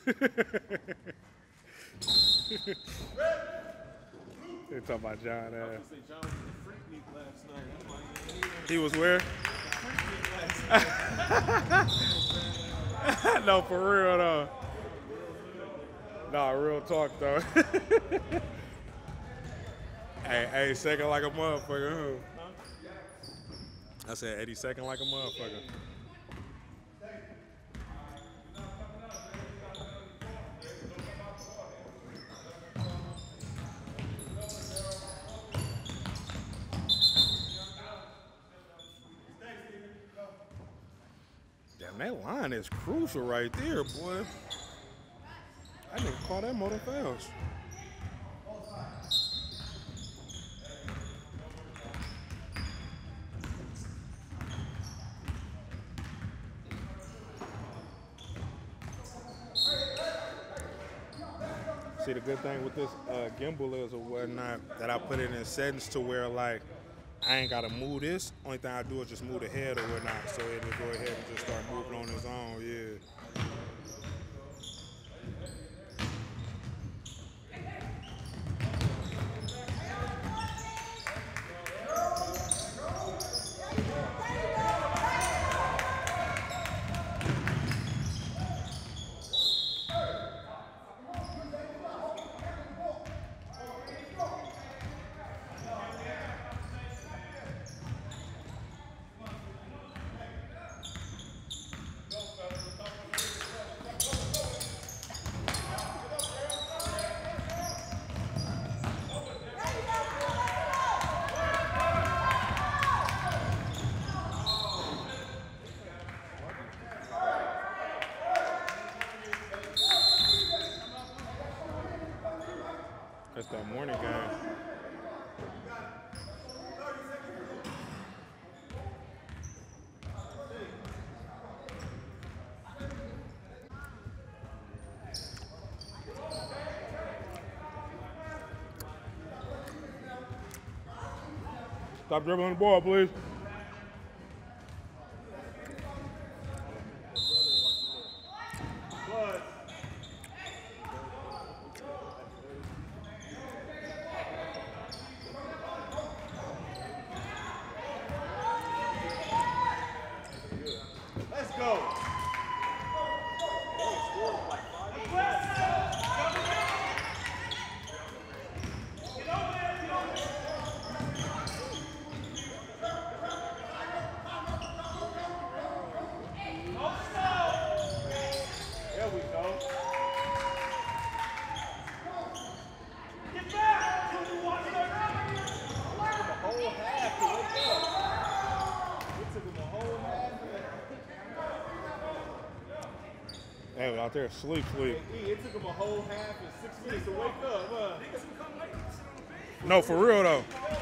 They talking about John. I was gonna say John was in the freak meet last night. I'm like, He was where? No, for real though. Nah, real talk though. Hey, second like a motherfucker, huh? I said 82nd like a motherfucker. Damn, that line is crucial right there, boy. I didn't call that motor fouls. See, the good thing with this gimbal is or whatnot that I put it in settings to where like I ain't gotta move this. Only thing I do is just move the head or whatnot, so it'll go ahead and just start moving on its own. Yeah. That's that morning game. Stop dribbling the ball, please. They was out there sleep. it took him a whole half and 6 minutes to wake up. No, for real though.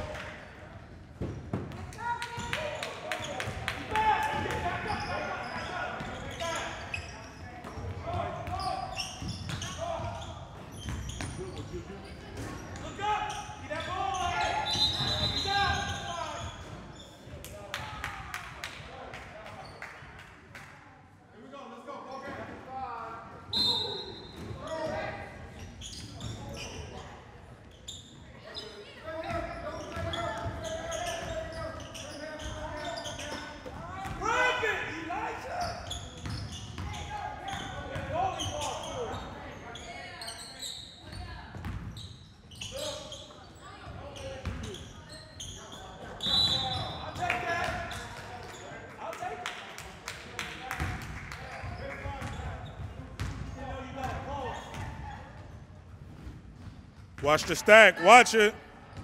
Watch the stack. Watch it.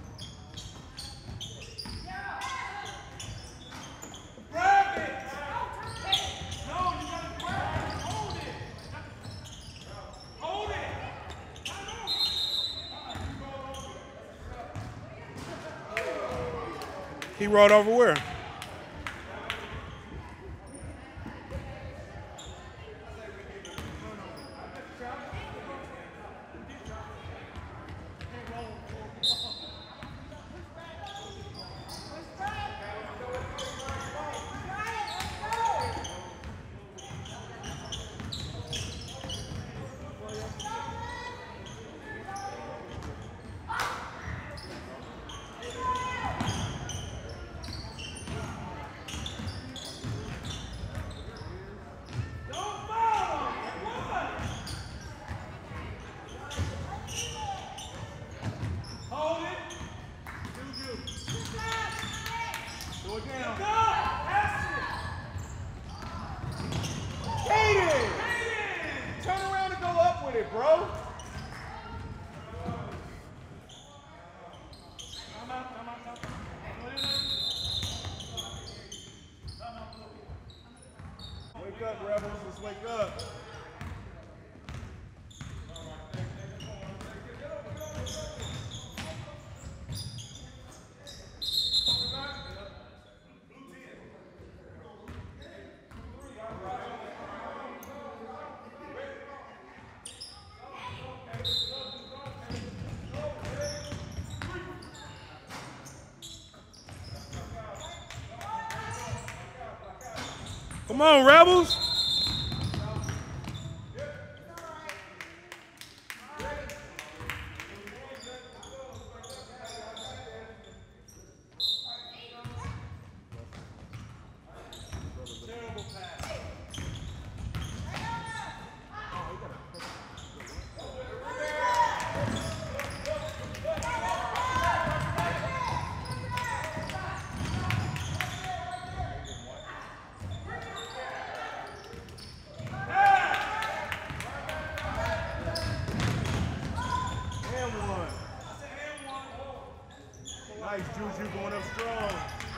He rolled over where? bro. Wake up, Rebels. Let's wake up. Come on, Rebels. Nice, Juju, going up strong.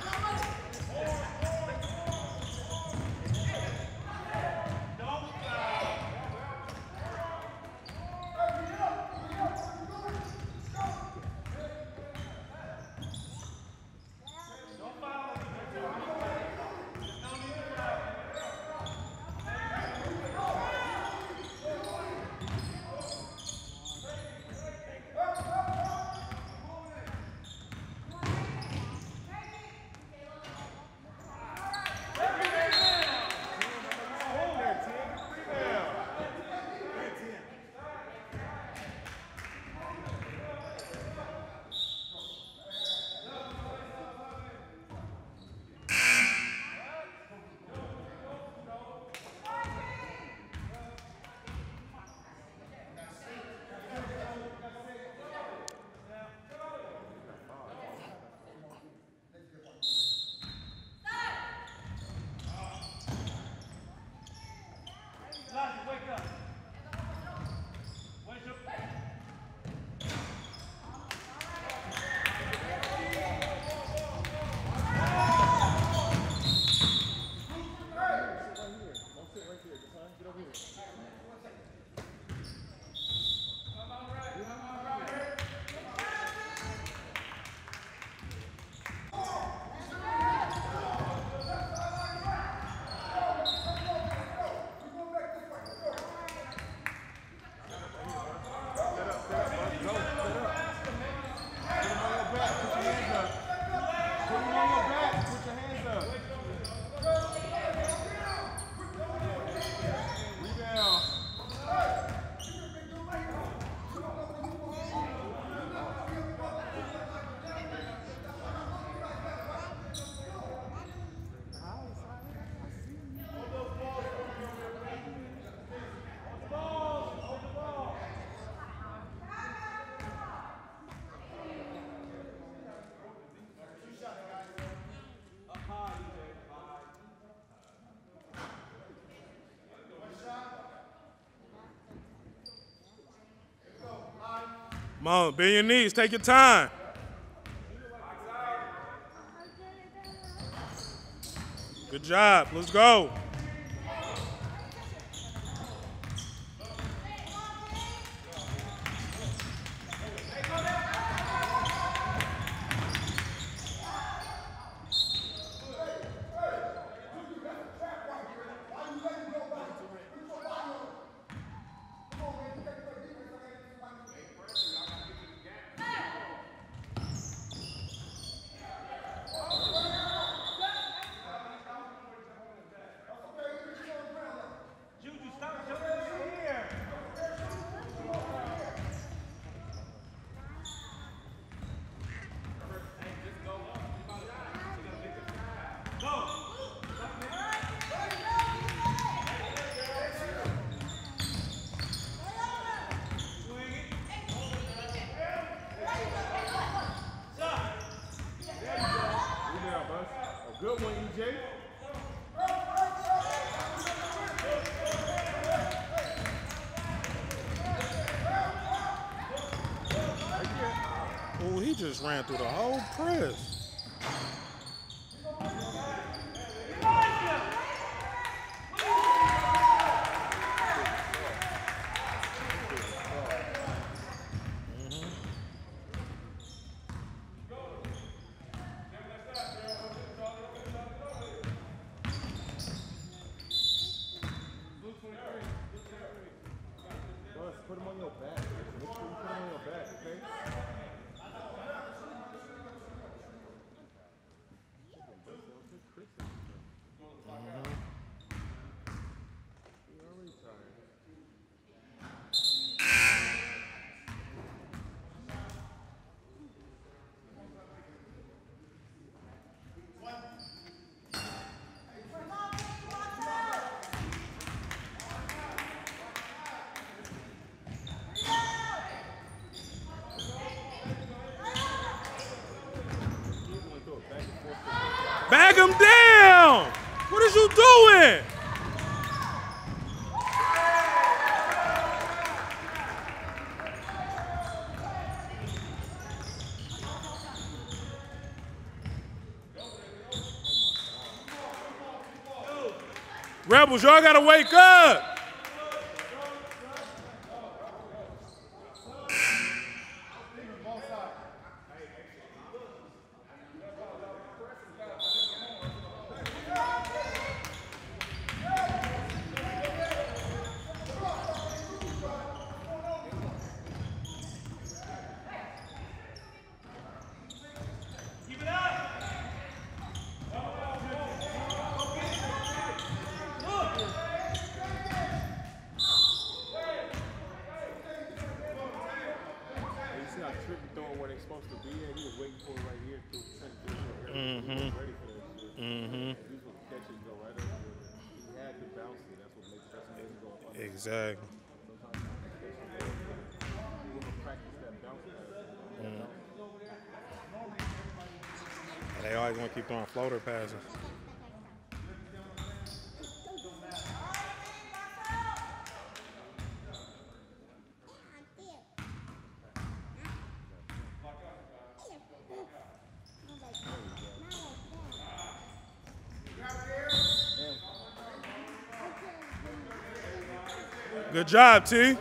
Come on, bend your knees, take your time. Good job, let's go. just ran through the whole press. Put him on your back. Make sure you put him on your back, okay? Bag him down! What is you doing? Rebels, y'all gotta wake up! Supposed to be at. He was waiting for it right here to ready for that shit. These were catches go right over there. He had to bounce it. That's what makes go up. Exactly. Sometimes you want to practice that bounce. They always want to keep throwing floater passes. Good job, T.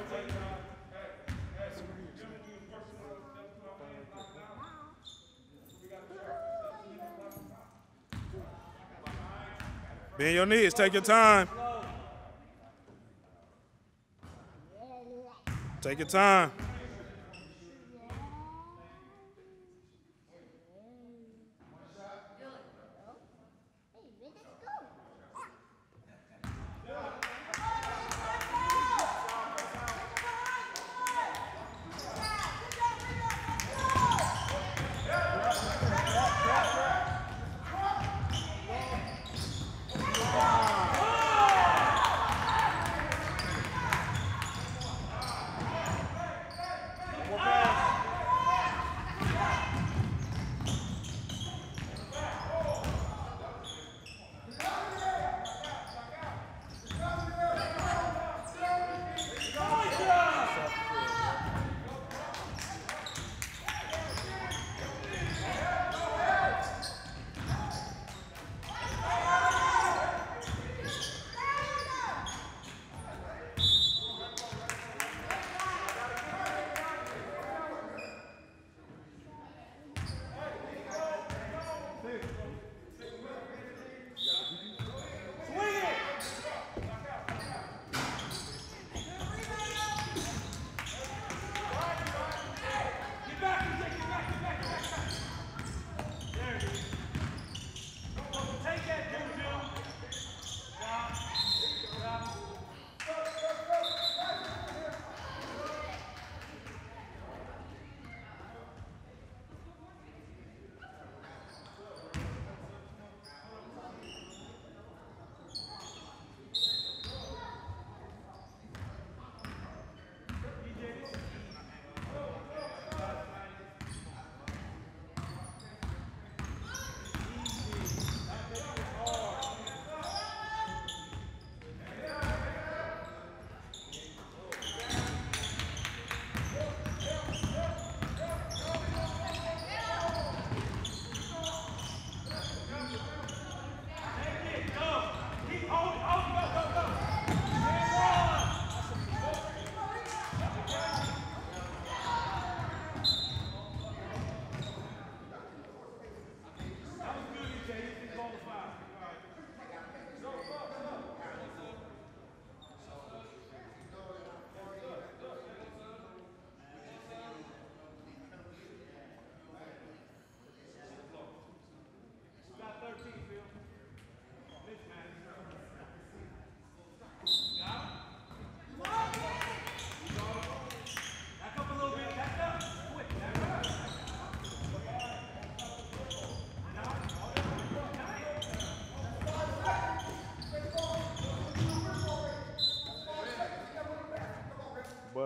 Bend your knees, take your time. Take your time.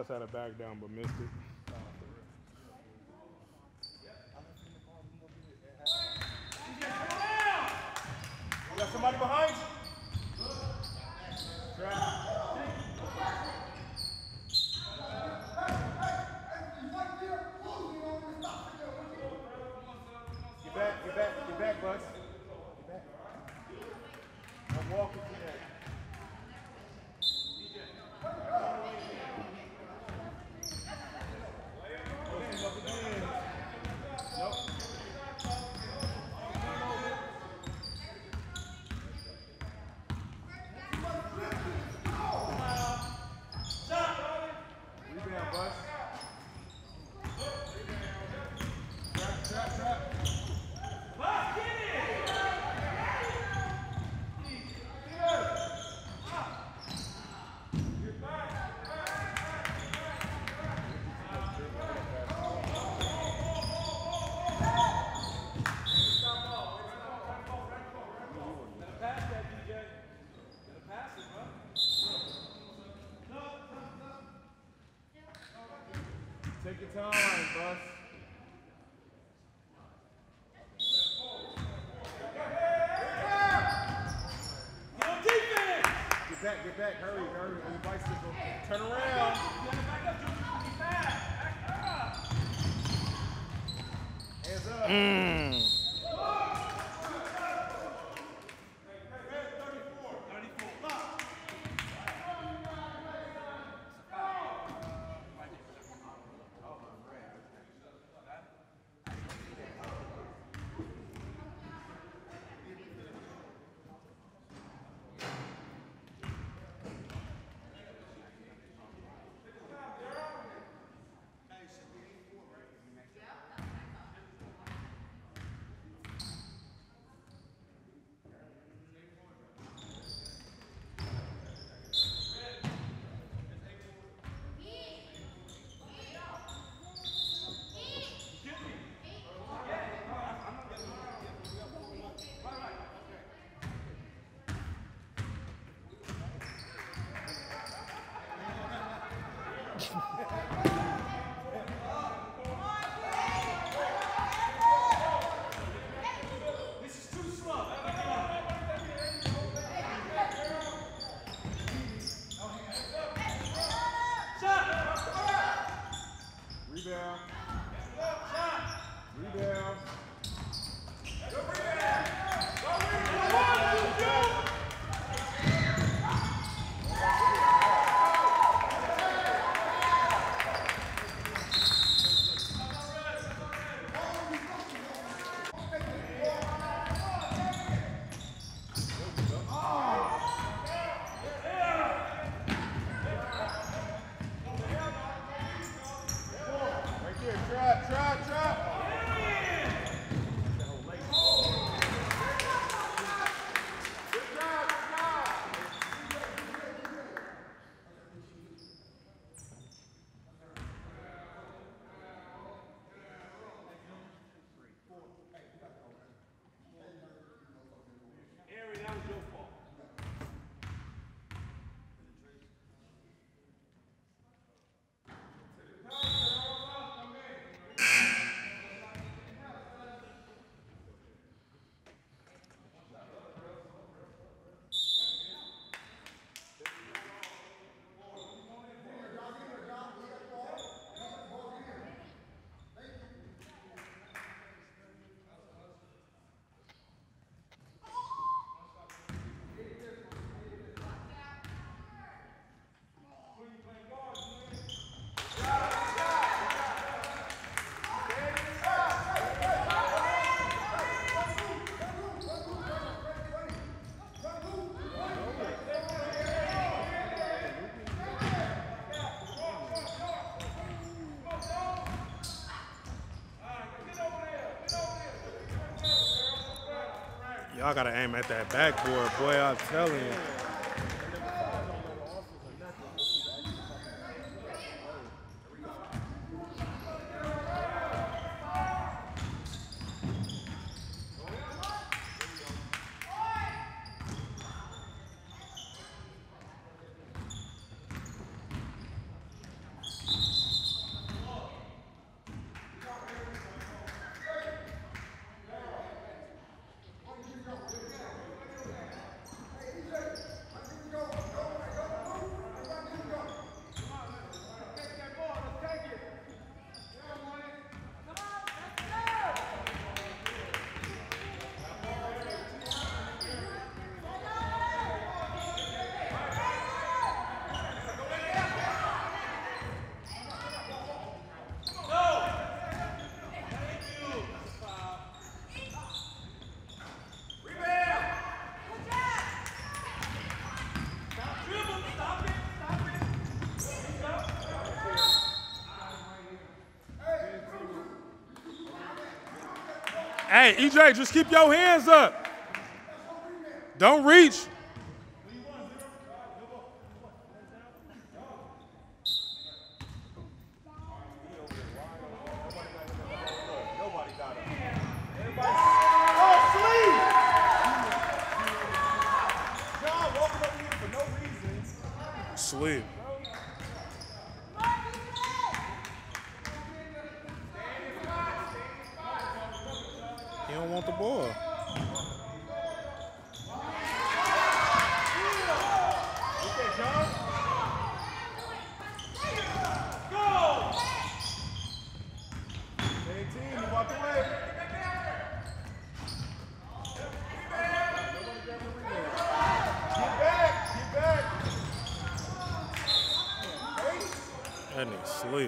Bus had a back down but missed it. You got somebody behind you? Get back, Bus. Get back. I'm walking to that. Take your time, Bus. Get back, hurry, on your bicycle. Turn around. Hands up. Rebound. Y'all gotta aim at that backboard, boy, I'm telling you. Hey, EJ, just keep your hands up. Don't reach. Sleep. He don't want the ball. Okay, John. Go! 18, you walked away. Get back. That nigga sleep.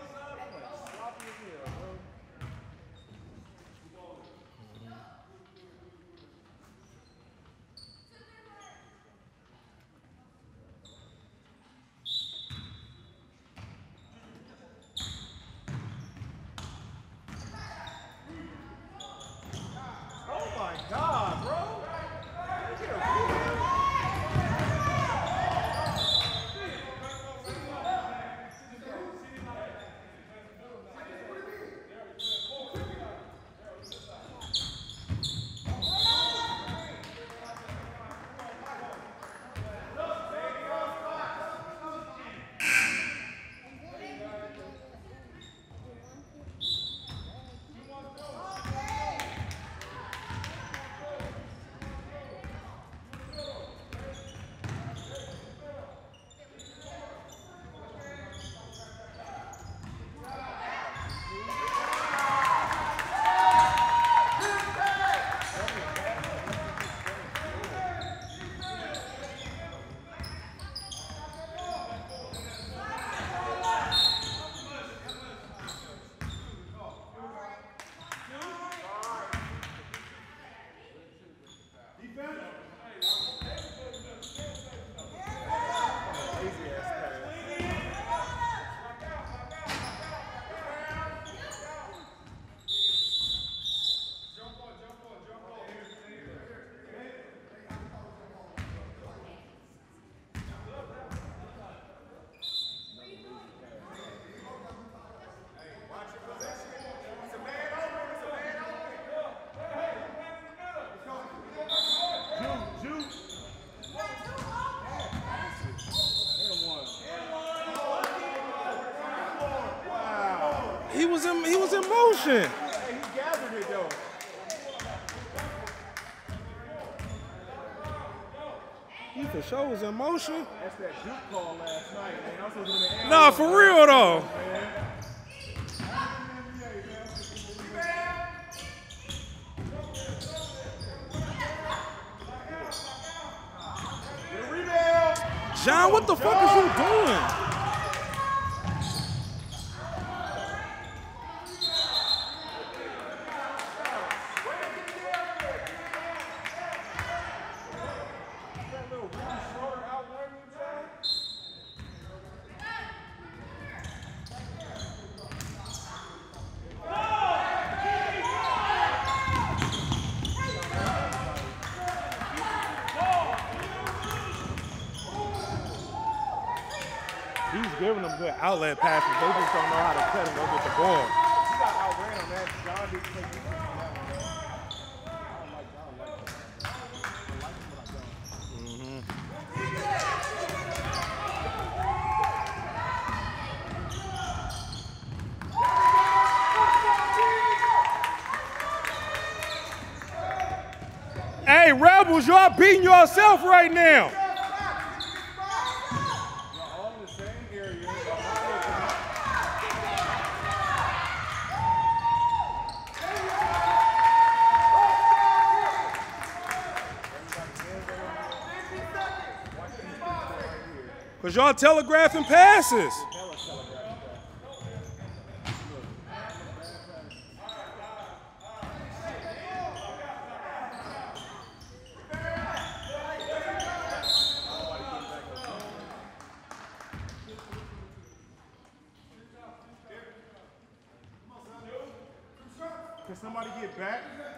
Oh my God, bro. He was in motion. Hey, he gathered it though. He for sure was in motion. That's that Duke call last night, man. I'm supposed to be in the Nah, for real though. man. Get a rebound. John, what the fuck is you doing? That little really short outlining job. He's giving them good outlet passes. They just don't know how to cut and go get the ball. He got outran on that. John didn't take defense on that one, man. I don't like that. I like him, but I don't. Hey, Rebels, y'all beating yourself right now. All in the same area. Because y'all telegraphing passes. somebody get back